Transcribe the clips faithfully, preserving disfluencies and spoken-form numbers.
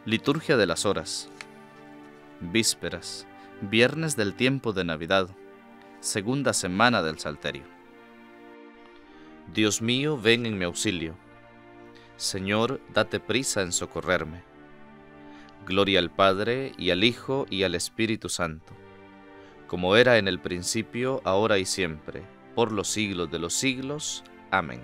Liturgia de las Horas. Vísperas, viernes del tiempo de Navidad, segunda semana del Salterio. Dios mío, ven en mi auxilio. Señor, date prisa en socorrerme. Gloria al Padre, y al Hijo, y al Espíritu Santo, como era en el principio, ahora y siempre, por los siglos de los siglos. Amén.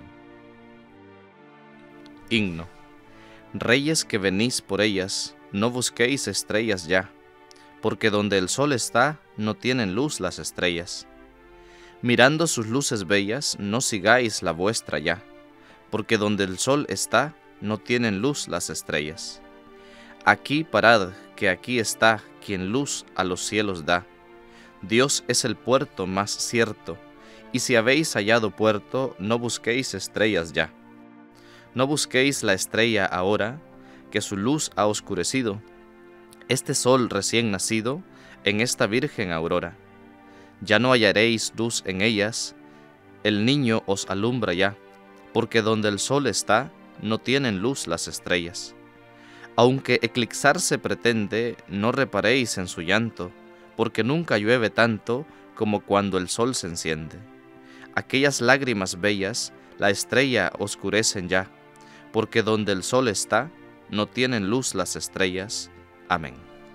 Himno. Reyes que venís por ellas, no busquéis estrellas ya, porque donde el sol está, no tienen luz las estrellas. Mirando sus luces bellas, no sigáis la vuestra ya, porque donde el sol está, no tienen luz las estrellas. Aquí parad, que aquí está quien luz a los cielos da. Dios es el puerto más cierto, y si habéis hallado puerto, no busquéis estrellas ya. No busquéis la estrella ahora, que su luz ha oscurecido, este sol recién nacido, en esta virgen aurora. Ya no hallaréis luz en ellas, el niño os alumbra ya, porque donde el sol está, no tienen luz las estrellas. Aunque eclipsarse pretende, no reparéis en su llanto, porque nunca llueve tanto como cuando el sol se enciende. Aquellas lágrimas bellas, la estrella oscurecen ya, porque donde el sol está, no tienen luz las estrellas. Amén.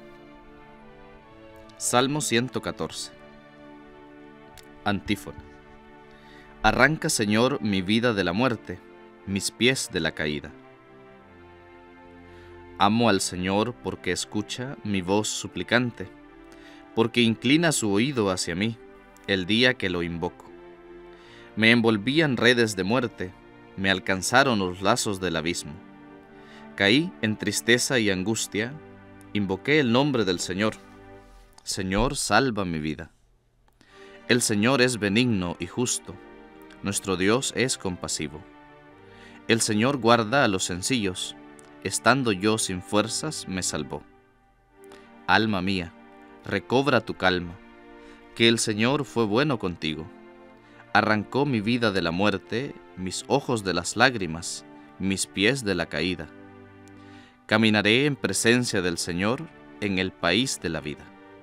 Salmo ciento catorce. Antífona. Arranca, Señor, mi vida de la muerte, mis pies de la caída. Amo al Señor porque escucha mi voz suplicante, porque inclina su oído hacia mí el día que lo invoco. Me envolvían redes de muerte, me alcanzaron los lazos del abismo. Caí en tristeza y angustia, invoqué el nombre del Señor. Señor, salva mi vida. El Señor es benigno y justo, nuestro Dios es compasivo. El Señor guarda a los sencillos, estando yo sin fuerzas me salvó. Alma mía, recobra tu calma, que el Señor fue bueno contigo. Arrancó mi vida de la muerte, mis ojos de las lágrimas, mis pies de la caída. Caminaré en presencia del Señor en el país de la vida.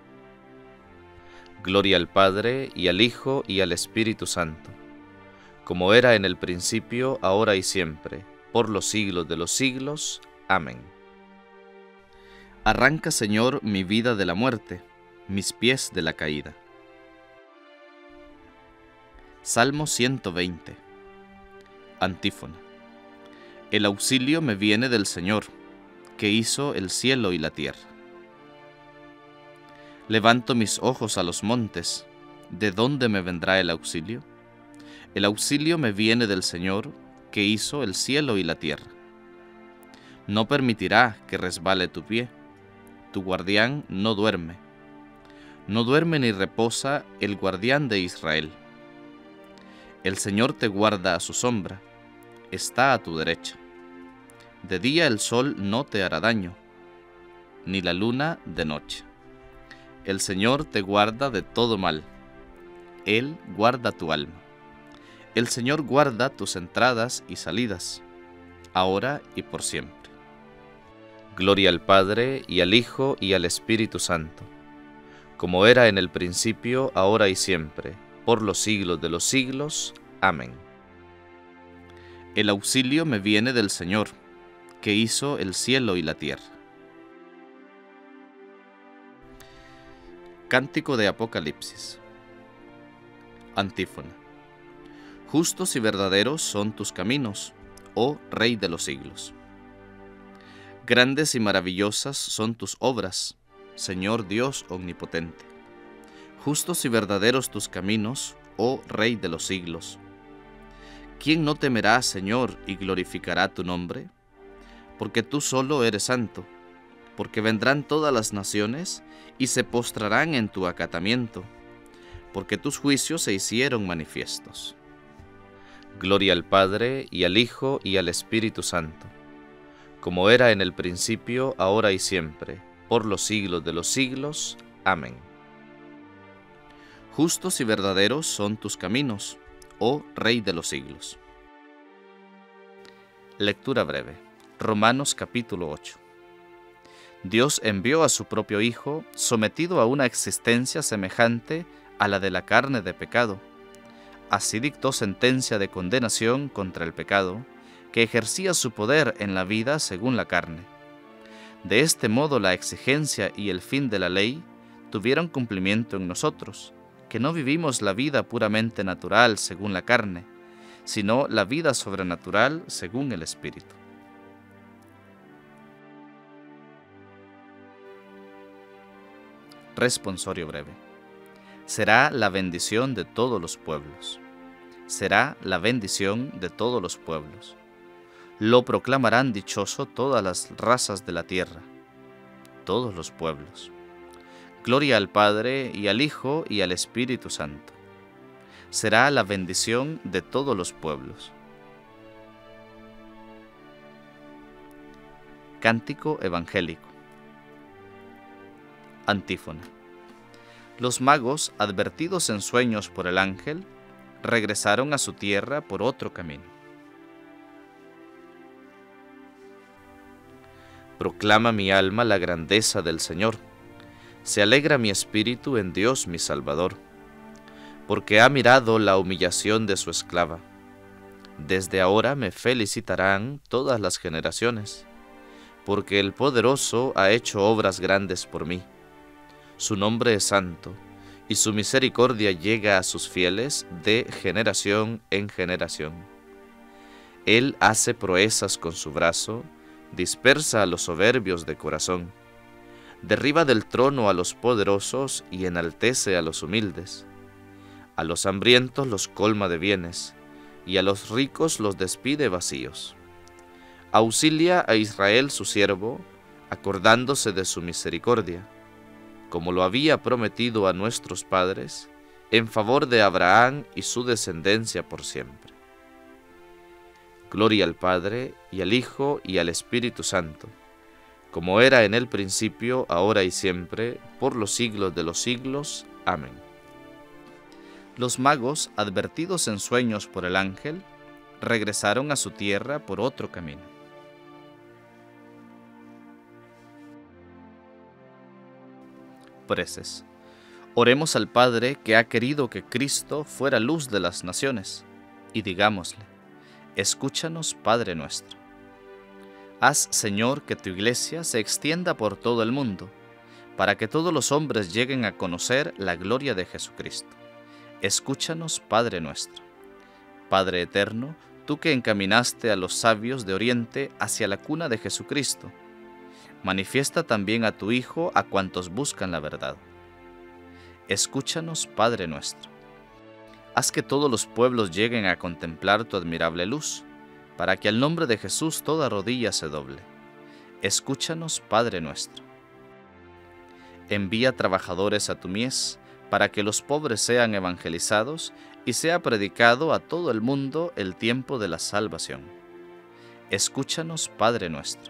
Gloria al Padre, y al Hijo, y al Espíritu Santo, como era en el principio, ahora y siempre, por los siglos de los siglos. Amén. Arranca, Señor, mi vida de la muerte, mis pies de la caída. Salmo ciento veinte. Antífona. El auxilio me viene del Señor, que hizo el cielo y la tierra. Levanto mis ojos a los montes, ¿de dónde me vendrá el auxilio? El auxilio me viene del Señor, que hizo el cielo y la tierra. No permitirá que resbale tu pie, tu guardián no duerme. No duerme ni reposa el guardián de Israel. El Señor te guarda a su sombra, está a tu derecha. De día el sol no te hará daño, ni la luna de noche. El Señor te guarda de todo mal, Él guarda tu alma. El Señor guarda tus entradas y salidas, ahora y por siempre. Gloria al Padre, y al Hijo, y al Espíritu Santo, como era en el principio, ahora y siempre, por los siglos de los siglos. Amén. El auxilio me viene del Señor, que hizo el cielo y la tierra. Cántico de Apocalipsis. Antífona. Justos y verdaderos son tus caminos, oh Rey de los siglos. Grandes y maravillosas son tus obras, Señor Dios omnipotente. Justos y verdaderos tus caminos, oh Rey de los siglos. ¿Quién no temerá, Señor, y glorificará tu nombre? Porque tú solo eres santo, porque vendrán todas las naciones y se postrarán en tu acatamiento, porque tus juicios se hicieron manifiestos. Gloria al Padre, y al Hijo, y al Espíritu Santo, como era en el principio, ahora y siempre, por los siglos de los siglos. Amén. Justos y verdaderos son tus caminos, oh Rey de los siglos. Lectura breve. Romanos capítulo ocho. Dios envió a su propio Hijo, sometido a una existencia semejante a la de la carne de pecado. Así dictó sentencia de condenación contra el pecado, que ejercía su poder en la vida según la carne. De este modo la exigencia y el fin de la ley tuvieron cumplimiento en nosotros, que no vivimos la vida puramente natural según la carne, sino la vida sobrenatural según el Espíritu. Responsorio breve. Será la bendición de todos los pueblos. Será la bendición de todos los pueblos. Lo proclamarán dichoso todas las razas de la tierra, todos los pueblos. Gloria al Padre, y al Hijo, y al Espíritu Santo. Será la bendición de todos los pueblos. Cántico evangélico. Antífona. Los magos, advertidos en sueños por el ángel, regresaron a su tierra por otro camino. Proclama mi alma la grandeza del Señor. Se alegra mi espíritu en Dios mi Salvador, porque ha mirado la humillación de su esclava. Desde ahora me felicitarán todas las generaciones, porque el Poderoso ha hecho obras grandes por mí. Su nombre es santo, y su misericordia llega a sus fieles de generación en generación. Él hace proezas con su brazo, dispersa a los soberbios de corazón, derriba del trono a los poderosos y enaltece a los humildes. A los hambrientos los colma de bienes, y a los ricos los despide vacíos. Auxilia a Israel su siervo, acordándose de su misericordia, como lo había prometido a nuestros padres, en favor de Abraham y su descendencia por siempre. Gloria al Padre, y al Hijo, y al Espíritu Santo, como era en el principio, ahora y siempre, por los siglos de los siglos. Amén. Los magos, advertidos en sueños por el ángel, regresaron a su tierra por otro camino. Preces. Oremos al Padre que ha querido que Cristo fuera luz de las naciones, y digámosle: escúchanos, Padre nuestro. Haz, Señor, que tu iglesia se extienda por todo el mundo, para que todos los hombres lleguen a conocer la gloria de Jesucristo. Escúchanos, Padre nuestro. Padre eterno, tú que encaminaste a los sabios de Oriente hacia la cuna de Jesucristo, manifiesta también a tu Hijo a cuantos buscan la verdad. Escúchanos, Padre nuestro. Haz que todos los pueblos lleguen a contemplar tu admirable luz, para que al nombre de Jesús toda rodilla se doble. Escúchanos, Padre nuestro. Envía trabajadores a tu mies, para que los pobres sean evangelizados y sea predicado a todo el mundo el tiempo de la salvación. Escúchanos, Padre nuestro.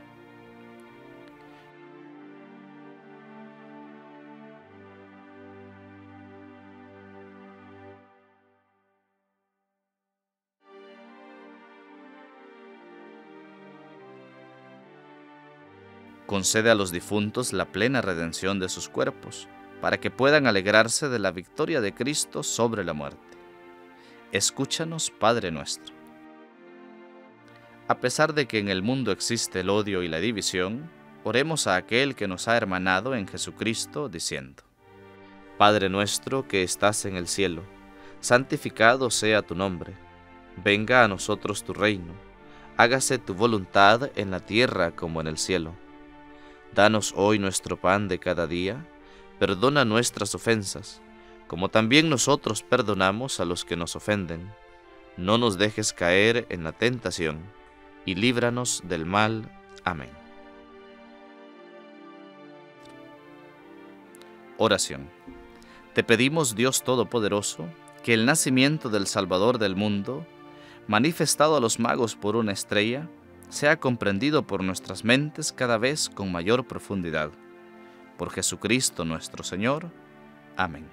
Concede a los difuntos la plena redención de sus cuerpos, para que puedan alegrarse de la victoria de Cristo sobre la muerte. Escúchanos, Padre nuestro. A pesar de que en el mundo existe el odio y la división, oremos a aquel que nos ha hermanado en Jesucristo, diciendo: Padre nuestro que estás en el cielo, santificado sea tu nombre. Venga a nosotros tu reino. Hágase tu voluntad en la tierra como en el cielo. Danos hoy nuestro pan de cada día. Perdona nuestras ofensas, como también nosotros perdonamos a los que nos ofenden. No nos dejes caer en la tentación, y líbranos del mal. Amén. Oración. Te pedimos, Dios Todopoderoso, que el nacimiento del Salvador del mundo, manifestado a los magos por una estrella, sea comprendido por nuestras mentes cada vez con mayor profundidad. Por Jesucristo nuestro Señor. Amén.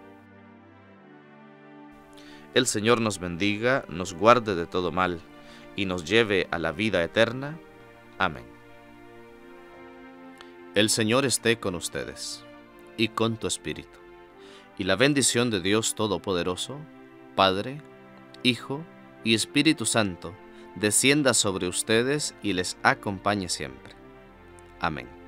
El Señor nos bendiga, nos guarde de todo mal, y nos lleve a la vida eterna. Amén. El Señor esté con ustedes y con tu espíritu. Y la bendición de Dios Todopoderoso, Padre, Hijo y Espíritu Santo, descienda sobre ustedes y les acompañe siempre. Amén.